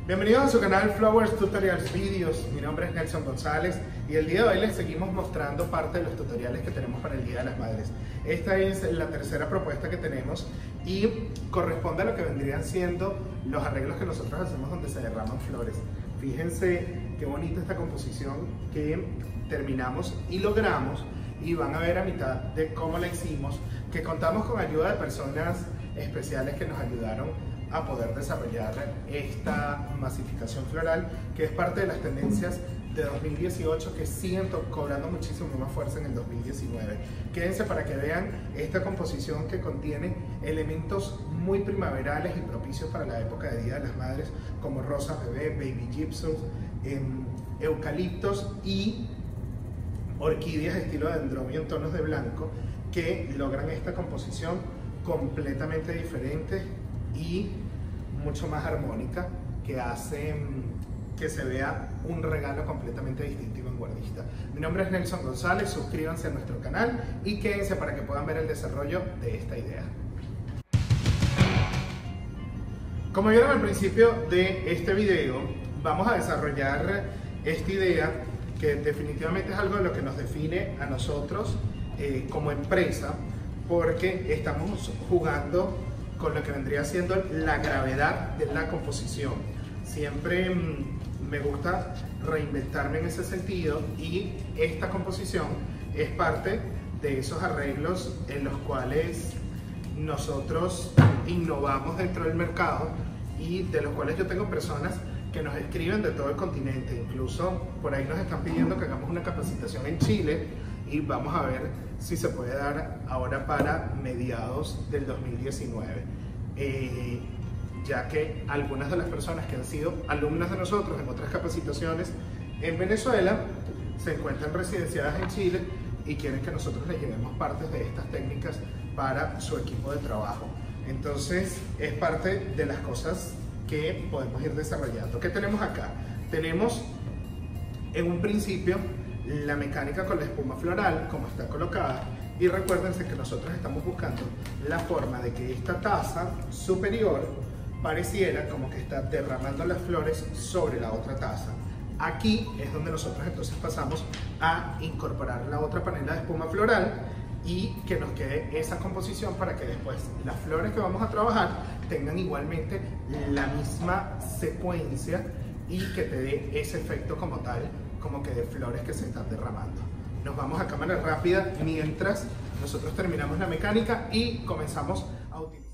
Bienvenidos a su canal Flowers Tutorials Videos. Mi nombre es Nelson González y el día de hoy les seguimos mostrando parte de los tutoriales que tenemos para el Día de las Madres. Esta es la tercera propuesta que tenemos y corresponde a lo que vendrían siendo los arreglos que nosotros hacemos donde se derraman flores. Fíjense qué bonita esta composición que terminamos y logramos, y van a ver a mitad de cómo la hicimos, que contamos con ayuda de personas especiales que nos ayudaron a poder desarrollar esta masificación floral, que es parte de las tendencias de 2018 que siguen cobrando muchísimo más fuerza en el 2019. Quédense para que vean esta composición que contiene elementos muy primaverales y propicios para la época de Día de las Madres, como rosas bebé, baby gypsum, eucaliptos y orquídeas estilo dendromio en tonos de blanco, que logran esta composición completamente diferente y mucho más armónica, que hace que se vea un regalo completamente distinto y vanguardista. Mi nombre es Nelson González, suscríbanse a nuestro canal y quédense para que puedan ver el desarrollo de esta idea. Como vieron al principio de este video, vamos a desarrollar esta idea que definitivamente es algo de lo que nos define a nosotros como empresa, porque estamos jugando con lo que vendría siendo la gravedad de la composición. Siempre me gusta reinventarme en ese sentido, y esta composición es parte de esos arreglos en los cuales nosotros innovamos dentro del mercado y de los cuales yo tengo personas que nos escriben de todo el continente. Incluso por ahí nos están pidiendo que hagamos una capacitación en Chile, y vamos a ver si se puede dar ahora para mediados del 2019, ya que algunas de las personas que han sido alumnas de nosotros en otras capacitaciones en Venezuela se encuentran residenciadas en Chile y quieren que nosotros les llevemos partes de estas técnicas para su equipo de trabajo. Entonces es parte de las cosas que podemos ir desarrollando. ¿Qué tenemos acá? Tenemos en un principio la mecánica con la espuma floral, como está colocada, y recuérdense que nosotros estamos buscando la forma de que esta taza superior pareciera como que está derramando las flores sobre la otra taza. Aquí es donde nosotros entonces pasamos a incorporar la otra panela de espuma floral y que nos quede esa composición para que después las flores que vamos a trabajar tengan igualmente la misma secuencia y que te dé ese efecto como tal, como que de flores que se están derramando. Nos vamos a cámara rápida mientras nosotros terminamos la mecánica y comenzamos a utilizar.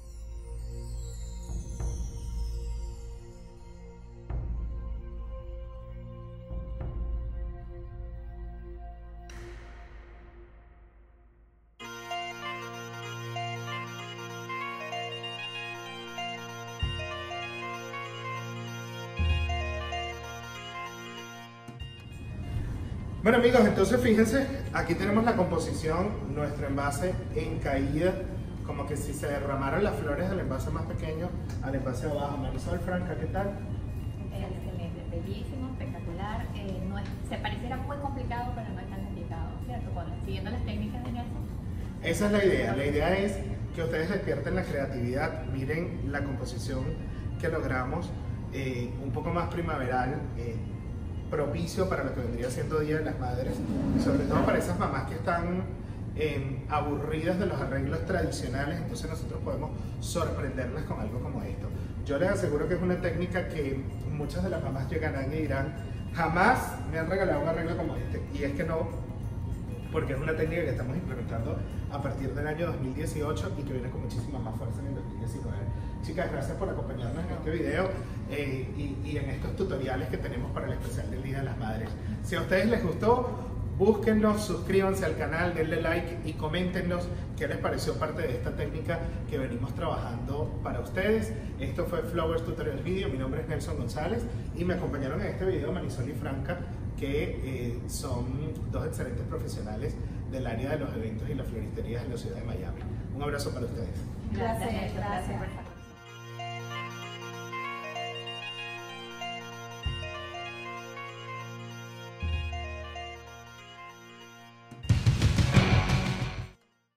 Bueno amigos, entonces fíjense, aquí tenemos la composición, nuestro envase en caída, como que si se derramaran las flores del envase más pequeño al envase de abajo. Marisol, Franca, ¿qué tal? Excelente, bellísimo, espectacular. Se pareciera muy complicado, pero no es tan complicado, ¿cierto? Siguiendo las técnicas de Nelson. Esa es la idea. La idea es que ustedes despierten la creatividad, miren la composición que logramos, un poco más primaveral, propicio para lo que vendría siendo Día de las Madres, y sobre todo para esas mamás que están aburridas de los arreglos tradicionales. Entonces nosotros podemos sorprenderlas con algo como esto. Yo les aseguro que es una técnica que muchas de las mamás llegarán y dirán: jamás me han regalado un arreglo como este. Y es que no, porque es una técnica que estamos implementando a partir del año 2018 y que viene con muchísima más fuerza en el 2019. Chicas, gracias por acompañarnos en este video y en estos tutoriales que tenemos para el especial del Día de las Madres. Si a ustedes les gustó, búsquennos, suscríbanse al canal, denle like y coméntenos qué les pareció parte de esta técnica que venimos trabajando para ustedes. Esto fue Flowers Tutorials Video. Mi nombre es Nelson González y me acompañaron en este video Marisol y Franca, que son dos excelentes profesionales del área de los eventos y las floristerías en la ciudad de Miami. Un abrazo para ustedes. Gracias.